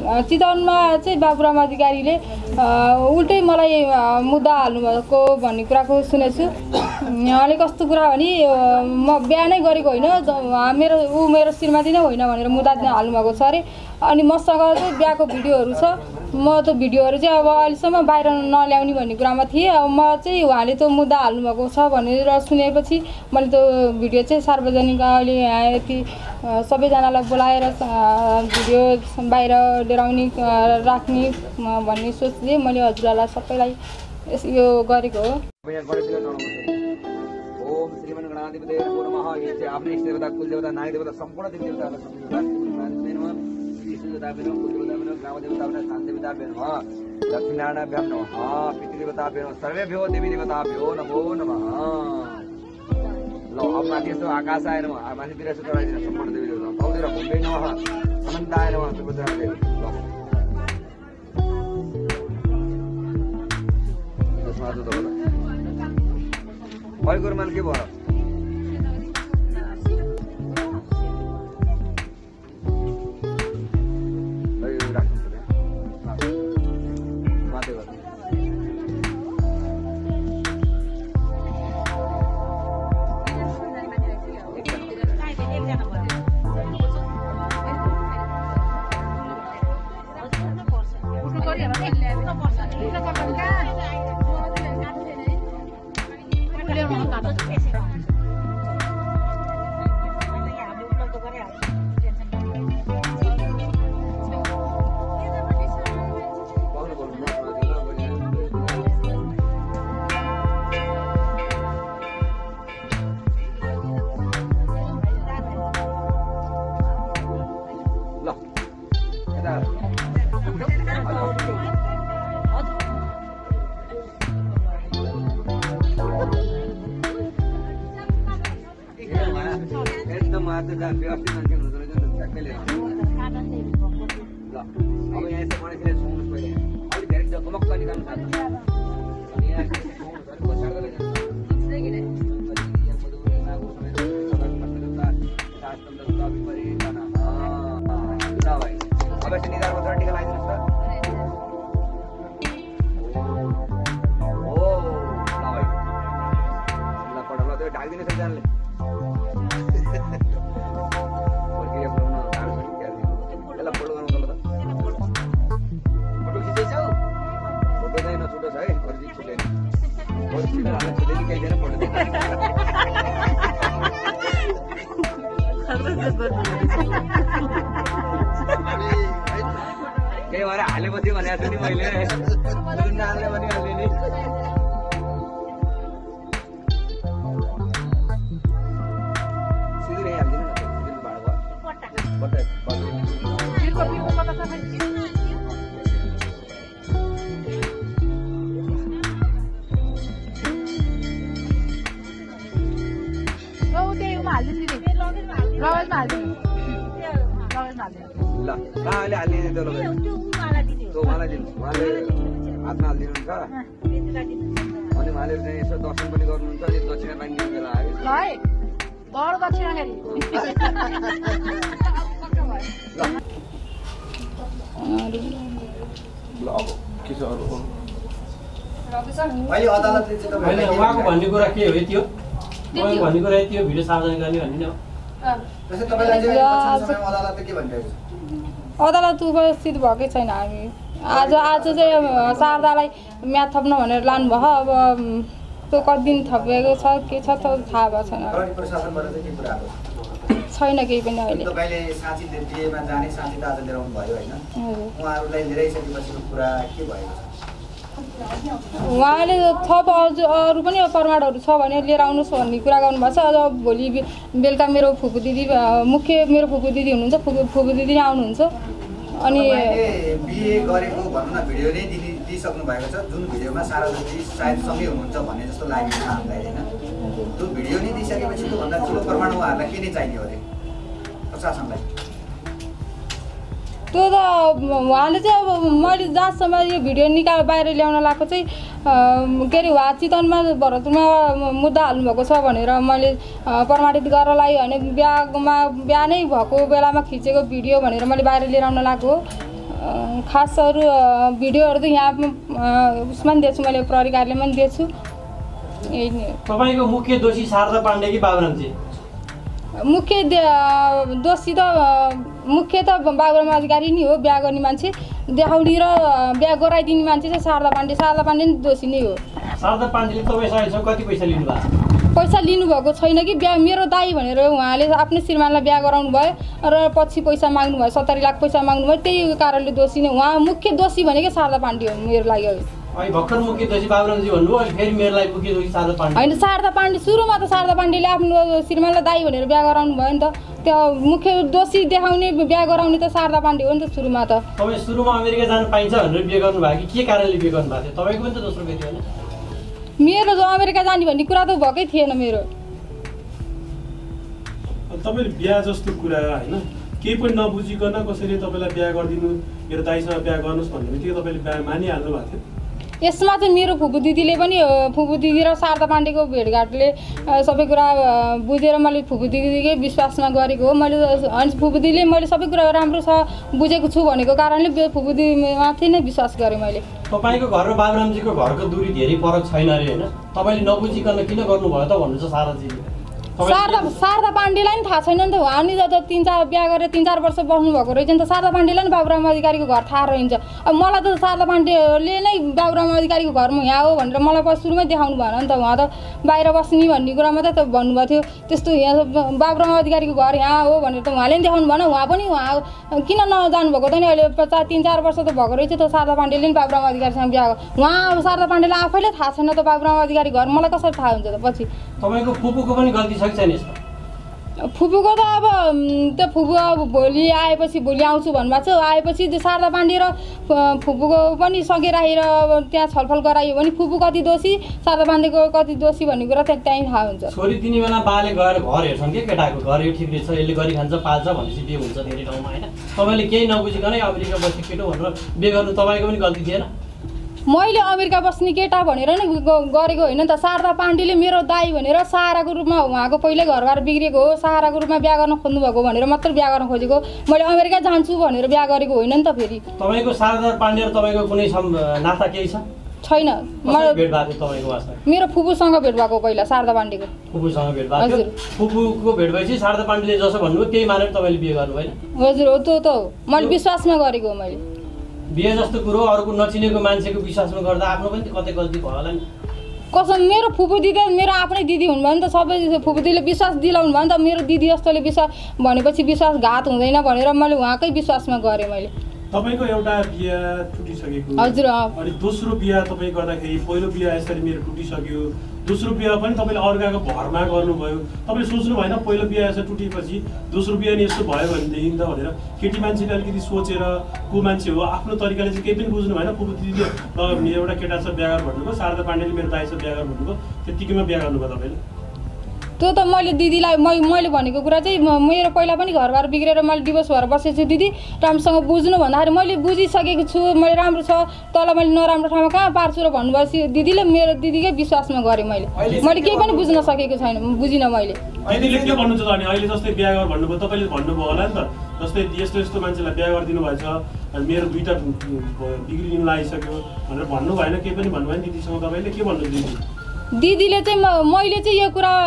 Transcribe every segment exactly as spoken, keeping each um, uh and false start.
चितवनमा चाहिँ बाबुराम अधिकारीले उल्टै मलाई मुद्दा हाल्नुभएको भन्ने कुराको सुनेछु। उहाँले कस्तो कुरा भने म बिहा नै गरेको होइन, मेरो ऊ मेरो श्रीमती नै होइन भनेर मुद्दा हाल्नुभएको छ अरे। अनि मसँग चाहिँ बिहाको भिडियोहरू छ, म त्यो भिडियोहरू चाहिँ अब अहिलेसम्म बाहिर नल्याउने भन्ने कुरामा थिएँ। अब म चाहिँ उहाँले त्यो मुद्दा हाल्नुभएको छ भनेर सुनेपछि मैले त्यो भिडियो चाहिँ सार्वजनिक अहिले यति सबैजनालाई बोलाएर भिडियो बाहिर डराउने राख्ने भन्ने सोचले मैले हजुरहरूलाई सबैलाई यो गरेको हो। ओम श्रीमन गणाधिपते नमो नमः। ये आपने इष्ट देवता कुल देवता नायक देवता संपूर्ण देवी देवता का देवता बेनो कुल देवता बेनो ग्राम देवता बेनो स्थान देवता बेनो लक्ष्मी नारायणाभ्यां नमः। पितृ देवता बेनो सर्वेभ्यो देवी देवताभ्यो नमो नमः। लो अब माथि यस्तो आकाश आए नमः, माथितिर यस्तो चढाइदिनु सम्पूर्ण देवी देवता। तलतिर भूमि नमः, अनन्ताय नमः, सुभद्रा देवी। त्यसमा त होला भाइ गुरुमान के भयो? केही भएर हालेपछि भनेको छु नि मैले नाल्ने पनि हाल्ने नि। सिधै हाल्दिनु न बिल भाडा भयो बिलको बिलको कता छ खै ओ त्यहीमा हाल्दिनु नि लगेजमा हाल्दिनु लगेजमा हाल्दिनु ल कहाँले हालिदिने त्यो लगेज त्यो उहाँलाई दिनु, उहाँले हातमा हालिदिनुहुन्छ अनि उहाँले चाहिँ यसो दर्शन पनि गर्नुहुन्छ अनि दक्षिणा पानी दिनु बेला आयो उहाँको भन्ने कुरा के हो त्यो उहाँको भन्ने कुरा त्यो भिडियो सार्वजनिक गर्ने भन्ने हो। अदालत उपस्थित भएकै छैन हामी। आज आज चाहिँ शारदालाई म्याथ थप्न भनेर लानुभयो। अब त्यो कति दिन थपेको छ के छ त्यो थाहा भएको छैन छैन केही पनि अहिले। उहाँले थप अझ अरू पनि प्रमाणहरू छ भने लिएर आउनुहोस् भन्ने कुरा गर्नुभएको छ। अझ भोलि बेलुका मेरो फुपू दिदी मुख्य मेरो फुपू दिदी हुनुहुन्छ, फुपू फुपू दिदी नै आउनुहुन्छ। अनि बिए गरेको भनौँ न भिडियो नै दिइसक्नु भएको छ, जुन भिडियोमा साराजती सायद सँगै हुनुहुन्छ भन्ने जस्तो लागेको छ हामीलाई होइन। त्यो भिडियो नै दिइसकेपछि त्योभन्दा ठुलो प्रमाण उहाँहरूलाई के नै चाहियो अरे प्रशासनलाई? त्यो त उहाँले चाहिँ अब मैले जहाँसम्म यो भिडियो निकाल बाहिर ल्याउन लगाएको चाहिँ के अरे उहाँ चितवनमा भरतपुरमा मुद्दा हाल्नुभएको छ भनेर मैले प्रमाणित गरेर लगाएँ होइन। बिहामा बिहा नै भएको बेलामा खिचेको भिडियो भनेर मैले बाहिर लिएर आउन लगाएको हो। खास अरू भिडियोहरू त यहाँ उसमा पनि दिएछु मैले प्रहरी कार्यालयमा पनि दिएछु। यही नै तपाईँको मुख्य दोषी शारदा पाण्डे कि बाबुरामजी? मुख्य दोषी त मुख्य त बाबुराम अधिकारी नै हो, बिहा गर्ने मान्छे देखाउने र बिहा गराइदिने मान्छे चाहिँ शारदा पाण्डे शारदा पाण्डे नै दोषी नै हो। शारदा पाण्डेले तपाईँसँग कति पैसा लिनुभएको छ? पैसा लिनुभएको छैन कि बिहा मेरो दाई भनेर उहाँले आफ्नै श्रीमानलाई बिहा गराउनु भयो र पछि पैसा माग्नु भयो, सत्तरी लाख पैसा माग्नु भयो, त्यही कारणले दोषी नै। उहाँ मुख्य दोषी भनेकै शारदा पाण्डे हो मेरो लागि। अहिले भर्खर मुख्य दोषी बाबुरामजी भन्नुभयो, अहिले फेरि मेरो लागि मुख्य दोषी शारदा पाण्डे होइन। शारदा पाण्डे सुरुमा त शारदा पाण्डेले आफ्नो श्रीमानलाई दाई भनेर बिहा गराउनु भयो नि त, त्यो मुख्य दोषी देखाउने बिहा गराउने त शारदा पाण्डे हो नि त सुरुमा त। तपाईँ सुरुमा अमेरिका जानु पाइन्छ भनेर बिहे गर्नुभयो कि के कारणले बिहे गर्नुभएको थियो? तपाईँको पनि त दोस्रो बिहे थियो होइन? मेरो जो अमेरिका जाने भन्ने कुरा त भएकै थिएन मेरो। तपाईँले बिहा जस्तो कुरा होइन केही पनि नबुझिकन कसैले तपाईँलाई बिहा गरिदिनु, मेरो दाइसँग बिहा गर्नुहोस् भन्ने बित्तिकै तपाईँले बिहा मानिहाल्नु भएको थियो? यसमा चाहिँ मेरो फुपू दिदीले पनि फुपू दिदी र शारदा पाण्डेको भेटघाटले सबै कुरा बुझेर मैले फुपू दिदीकै विश्वासमा गरेको हो। मैले अनि फुपू दिदीले मैले सबै कुरा राम्रो छ बुझेको छु भनेको कारणले फुपू दिदीमाथि नै विश्वास गरेँ मैले। तपाईँको घर र बाबुरामजीको घरको दूरी धेरै फरक छैन अरे होइन? तपाईँले नबुझिकन किन गर्नुभयो त भन्नुहुन्छ शारदाजीले? शारदा शारदा पाण्डेलाई पनि थाहा छैन नि त, उहाँ नि त तिन चार बिहा गरेर तिन चार वर्ष बस्नुभएको रहेछ नि त। शारदा पाण्डेलाई नि बाबुराम अधिकारीको घर थाहा रहन्छ। अब मलाई त शारदा पाण्डेले नै बाबुराम अधिकारीको घरमा यहाँ हो भनेर मलाई पछि सुरुमै देखाउनु भएन नि त। उहाँ त बाहिर बस्ने भन्ने कुरा मात्रै त भन्नुभएको थियो, त्यस्तो यहाँ बाबुराम अधिकारीको घर यहाँ हो भनेर त उहाँले पनि देखाउनु भएन। उहाँ पनि उहाँ किन नजानु भएको त नि, अहिले चार तिन चार वर्ष त भएको रहेछ त शारदा पाण्डेले नि बाबुराम अधिकारीसँग बिहा उहाँ अब शारदा पाण्डेलाई आफैले थाहा छैन त बाबुराम अधिकारी घर, मलाई कसरी थाहा हुन्छ त पछि? तपाईँको फुपूको पनि गल्ती छ कि छैन यसमा? फुपूको त अब त्यो फुपू अब भोलि आएपछि भोलि आउँछु भन्नुभएको छ, आएपछि त्यो शारदा पाण्डे र फुपूको पनि सँगै राखेर त्यहाँ छलफल गरायो भने फुपू कति दोषी शारदा पाण्डेको कति दोषी भन्ने कुरा त्यहाँ त्यहीँ थाहा हुन्छ। छोरी तिनी बेला बाले गएर घर हेर्छन् कि केटाको घर यो ठिक रहेछ यसले गरी खान्छ पाल्छ भनेपछि बिहे हुन्छ धेरै ठाउँमा होइन? तपाईँले केही नबुझिकनै अमेरिका बस्ने केटो भनेर बिहे गर्नु तपाईँको पनि गल्ती थिएन? मैले अमेरिका बस्ने केटा भनेर नै गरेको होइन नि त। शारदा पाण्डेले मेरो दाई भनेर सहाराको रूपमा उहाँको पहिल्यै घरबार बिग्रेको हो, सहाराको रूपमा बिहा गर्न खोज्नुभएको भनेर मात्र बिहा गर्न खोजेको, मैले अमेरिका जान्छु भनेर बिहा गरेको होइन नि त। फेरि तपाईँको शारदा पाण्डे र तपाईँको कुनै नाता केही छ? छैन। मलाई भेट भएको थियो तपाईँको वास्तवमा? मेरो फुपूसँग भेट भएको पहिला शारदा पाण्डेको। फुपूसँग भेट भएको थियो? फुपूको भेट भएपछि शारदा पाण्डेले जसो भन्नुभयो त्यही मानेर तपाईँले बिहे गर्नु भएन? हजुर हो, त्यो त हो, मैले विश्वासमा गरेको हो। मैले बिहे जस्तो कुरो अरूको नचिनेको मान्छेको विश्वासमा गर्दा आफ्नो पनि कतै गल्ती भयो होला नि? कसम मेरो फुपू दिदी मेरो आफ्नै दिदी हुनुभयो नि त, सबै फुपू दिदीले विश्वास दिलाउनु भयो नि त। मेरो दिदी जस्तोले विश्वास भनेपछि विश्वासघात हुँदैन भनेर मैले उहाँकै विश्वासमा गरेँ। मैले तपाईँको एउटा बिहा टुटिसकेको, हजुर, अनि दोस्रो बिहा तपाईँ गर्दाखेरि पहिलो बिहा यसरी मेरो टुटिसक्यो, दोस्रो बिहा पनि तपाईँले अर्काको भरमा गर्नुभयो, तपाईँले सोच्नु भएन पहिलो बिहा यसो टुटेपछि दोस्रो बिहा नि यस्तो भयो भनेदेखि त भनेर? केटी मान्छेले अलिकति सोचेर को मान्छे हो आफ्नो तरिकाले चाहिँ केही पनि बुझ्नु भएन? फुपू दिदीले ल एउटा केटा छ बिहा गर भन्नुभयो, शारदा पाण्डेले मेरो दाइ छ बिहा गर भन्नुभयो, त्यतिकैमा बिहा गर्नुभयो तपाईँले? त्यो त मैले दिदीलाई मैले भनेको कुरा चाहिँ मेरो पहिला पनि घरबार बिग्रेर मैले डिभोर्स भएर बसेको छु दिदी, राम्रोसँग बुझ्नु भन्दाखेरि मैले बुझिसकेको छु, मैले राम्रो छ तल मैले नराम्रो ठाउँमा कहाँ पार्छु र भन्नुभएपछि दिदीले मेरो दिदीकै विश्वासमा गरेँ। मैले मैले केही पनि बुझ्न सकेको छैन, बुझिनँ मैले। दिदीले के भन्नुहुन्छ त अनि अहिले जस्तै बिहा गर भन्नुभयो, तपाईँले भन्नुभयो होला नि त जस्तै यस्तो यस्तो मान्छेलाई बिहा गरिदिनु भएछ, मेरो दुईवटा बिग्रिनु लागिसक्यो भनेर भन्नु भएन? केही पनि भन्नु भएन दिदीसँग? तपाईँले के भन्नु दिदी? दिदीले चाहिँ मैले चाहिँ यो कुरा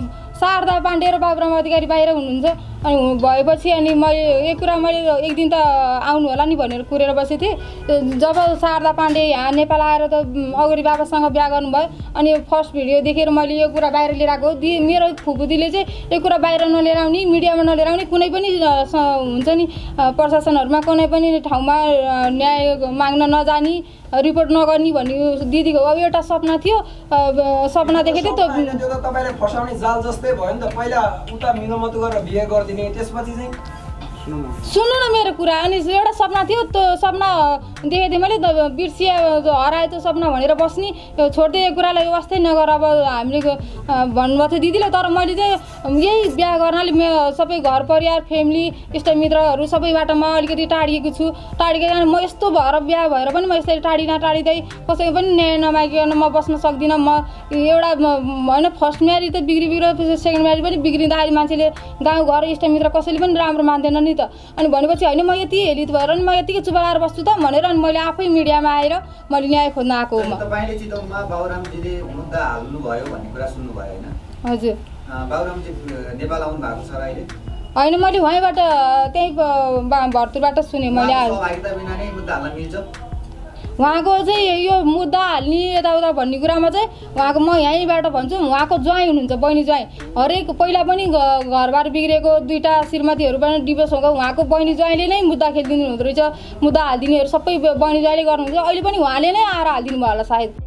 शारदा पाण्डे र बाबुराम अधिकारी बाहिर हुनुहुन्छ अनि भएपछि अनि मैले एक कुरा मैले एक दिन त आउनु होला नि भनेर कुरेर बसेको थिएँ। जब शारदा पाण्डे यहाँ नेपाल आएर त अगाडि बाबासँग बिहा गर्नुभयो अनि फर्स्ट भिडियो देखेर मैले यो कुरा बाहिर लिएर आएको। दि मेरो फुपूदीले चाहिँ यो कुरा बाहिर नलिएर आउने, मिडियामा नलिएर आउने, कुनै पनि हुन्छ नि प्रशासनहरूमा कुनै पनि ठाउँमा न्याय माग्न नजाने, रिपोर्ट नगर्ने भन्ने दिदीको अब एउटा सपना थियो, सपना देखेको थियो। त्यो त तपाईँले फसाउने जाल जस्तै भयो नि त। पहिला उता मिलोमतो गरेर बिहे गरिदिने, त्यसपछि चाहिँ सुन्नु न मेरो कुरा। अनि एउटा सपना थियो, त्यो सपना देखेको थिएँ मैले, बिर्सिया हरायो त्यो सपना भनेर बस्ने, छोड्दै यो कुरालाई वास्तै नगर अब हामीले भन्नुभएको थियो दिदीले। तर मैले चाहिँ यही बिहा गर्नाले मेरो सबै घर परिवार फ्यामिली इष्टमित्रहरू सबैबाट म अलिकति टाढिएको छु। टाढिएको म यस्तो भएर बिहा भएर पनि म यसरी टाढी नटाढिँदै कसैको पनि न्याय नमागिकन म बस्न सक्दिनँ। म एउटा होइन फर्स्ट म्यारिज त बिग्री बिग्रियो, सेकेन्ड म्यारिज पनि बिग्रिँदाखेरि मान्छेले गाउँघर इष्टमित्र कसैले पनि राम्रो मान्दैन नि नि त। अनि भनेपछि होइन म यति हेलित भएर नि म यतिकै चुप लाएर बस्छु त भनेर अनि मैले आफै मिडियामा आएर मैले न्याय खोज्न आएको हो। तपाईँले चितवनमा बाबुरामजीले मुद्दा हाल्नुभयो भन्ने कुरा सुन्नुभयो होइन? हजुर। बाबुरामजी नेपाल आउनु भएको छ र अहिले? होइन मैले उहाँबाट त्यही भरतपुरबाट सुने मैले। सहभागिता बिना नै मुद्दा हाल्न मिल्छ? उहाँको चाहिँ यो मुद्दा हाल्ने यताउता भन्ने कुरामा चाहिँ उहाँको म यहीँबाट भन्छु उहाँको ज्वाइँ हुनुहुन्छ, बहिनी ज्वाइँ। हरेक पहिला पनि घरबार बिग्रेको दुईवटा श्रीमतीहरू पनि डिभोर्स भएको उहाँको बहिनी ज्वाइँले नै मुद्दा खेलिदिनु हुँदो रहेछ। मुद्दा हालिदिनेहरू सबै बहिनी ज्वाइँले गर्नुहुन्छ। अहिले पनि उहाँले नै आएर हालिदिनु भयो होला सायद।